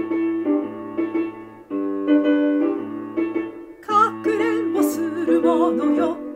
かくれんぼするものよ